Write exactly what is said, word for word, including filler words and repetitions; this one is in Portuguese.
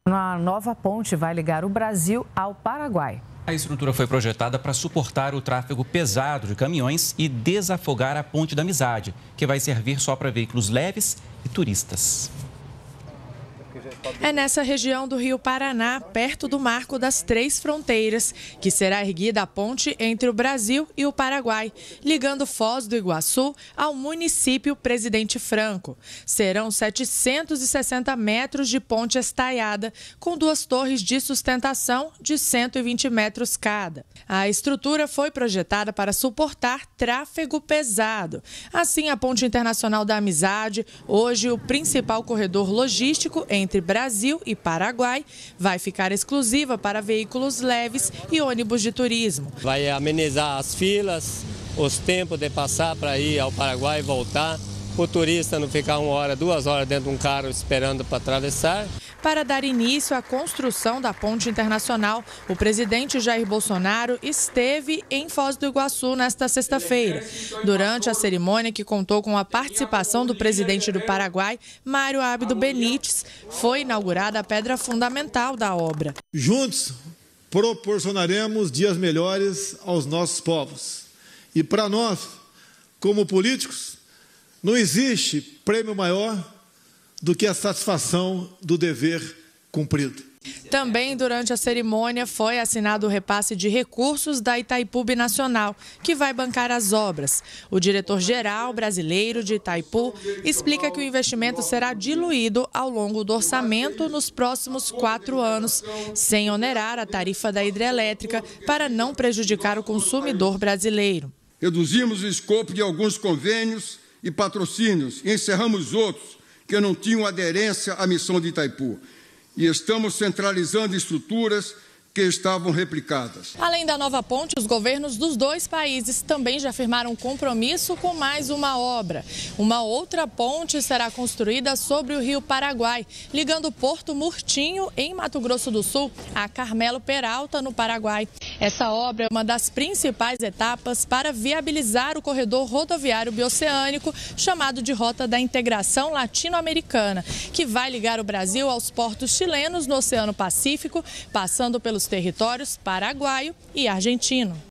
Uma nova ponte vai ligar o Brasil ao Paraguai. A estrutura foi projetada para suportar o tráfego pesado de caminhões e desafogar a Ponte da Amizade, que vai servir só para veículos leves e turistas. É nessa região do Rio Paraná, perto do Marco das Três Fronteiras, que será erguida a ponte entre o Brasil e o Paraguai, ligando Foz do Iguaçu ao município Presidente Franco. Serão setecentos e sessenta metros de ponte estaiada, com duas torres de sustentação de cento e vinte metros cada. A estrutura foi projetada para suportar tráfego pesado. Assim, a Ponte Internacional da Amizade, hoje o principal corredor logístico entre Brasil e Paraguai, vai ficar exclusiva para veículos leves e ônibus de turismo. Vai amenizar as filas, os tempos de passar para ir ao Paraguai e voltar, o turista não ficar uma hora, duas horas dentro de um carro esperando para atravessar. Para dar início à construção da Ponte Internacional, o presidente Jair Bolsonaro esteve em Foz do Iguaçu nesta sexta-feira. Durante a cerimônia, que contou com a participação do presidente do Paraguai, Mário Abdo Benítez, foi inaugurada a pedra fundamental da obra. Juntos, proporcionaremos dias melhores aos nossos povos. E para nós, como políticos, não existe prêmio maior do que a satisfação do dever cumprido. Também durante a cerimônia foi assinado o repasse de recursos da Itaipu Binacional, que vai bancar as obras. O diretor-geral brasileiro de Itaipu explica que o investimento será diluído ao longo do orçamento nos próximos quatro anos, sem onerar a tarifa da hidrelétrica para não prejudicar o consumidor brasileiro. Reduzimos o escopo de alguns convênios e patrocínios e encerramos outros que não tinham aderência à missão de Itaipu. E estamos centralizando estruturas que estavam replicadas. Além da nova ponte, os governos dos dois países também já firmaram compromisso com mais uma obra. Uma outra ponte será construída sobre o Rio Paraguai, ligando Porto Murtinho, em Mato Grosso do Sul, a Carmelo Peralta, no Paraguai. Essa obra é uma das principais etapas para viabilizar o corredor rodoviário bioceânico, chamado de Rota da Integração Latino-Americana, que vai ligar o Brasil aos portos chilenos no Oceano Pacífico, passando pelos territórios paraguaio e argentino.